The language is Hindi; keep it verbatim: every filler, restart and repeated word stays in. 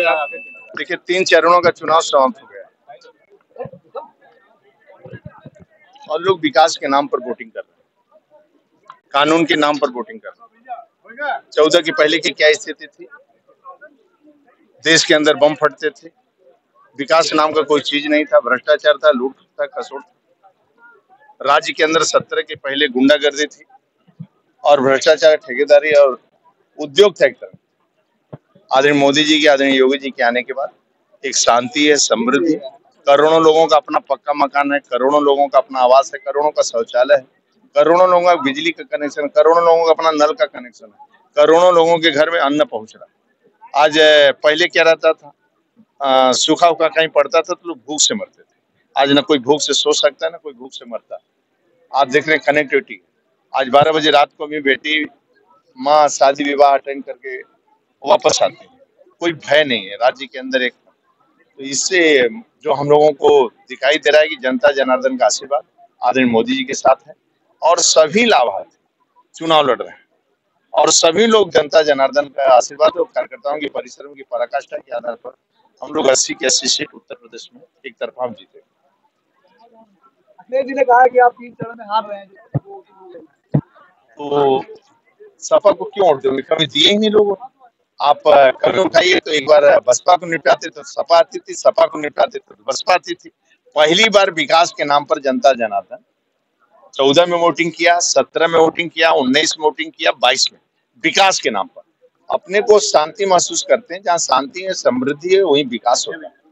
देखिए, तीन चरणों का चुनाव समाप्त हो गया और लोग विकास के नाम पर वोटिंग कर रहे हैं, कानून के नाम पर वोटिंग कर रहे हैं। चौदह की पहले की क्या स्थिति थी? देश के अंदर बम फटते थे, विकास नाम का कोई चीज नहीं था, भ्रष्टाचार था, लूट था, खसोट था। राज्य के अंदर सत्रह के पहले गुंडागर्दी थी और भ्रष्टाचार, ठेकेदारी और उद्योग था एक तरह। आदरणीय मोदी जी के, आदरणीय योगी जी के आने के बाद एक शांति है, समृद्धि, करोड़ों लोगों का अपना पक्का मकान है, करोड़ों लोगों का अपना आवास है, करोड़ों का शौचालय है, करोड़ों लोगों का बिजली का कनेक्शन, करोड़ों लोगों का अपना नल का कनेक्शन है, करोड़ों लोगों के घर में अन्न पहुंच रहा है। आज पहले क्या रहता था, आ, सूखा उखा कहीं पड़ता था तो लोग भूख से मरते थे। आज ना कोई भूख से सो सकता है, ना कोई भूख से मरता। आप देख रहे हैं कनेक्टिविटी। आज बारह बजे रात को भी बेटी माँ शादी विवाह अटेंड करके वापस आती है, कोई भय नहीं है राज्य के अंदर एक। तो इससे जो हम लोगों को दिखाई दे रहा है कि जनता जनार्दन का आशीर्वाद आदरणीय मोदी जी के साथ है और सभी लाभार्थी चुनाव लड़ रहे हैं और सभी लोग जनता जनार्दन का आशीर्वाद और कार्यकर्ताओं की परिश्रम की पराकाष्ठा के आधार पर हम लोग अस्सी की अस्सी सीट उत्तर प्रदेश में एक तरफा हम जीते। अखिलेश जी ने कहा कि आप तीन चरण में हार रहे हैं, तो सपा को क्यों वोट दोगे? कभी दिए ही नहीं लोगों ने। आप कभी उठाइए तो एक बार बसपा को निपटाते तो सपा आती थी, सपा को निपटाते तो बसपा आती थी। पहली बार विकास के नाम पर जनता जनार्दन चौदह में वोटिंग किया, सत्रह में वोटिंग किया, उन्नीस में वोटिंग किया, बाईस में विकास के नाम पर। अपने को शांति महसूस करते हैं, जहाँ शांति है, समृद्धि है, वहीं विकास होगा।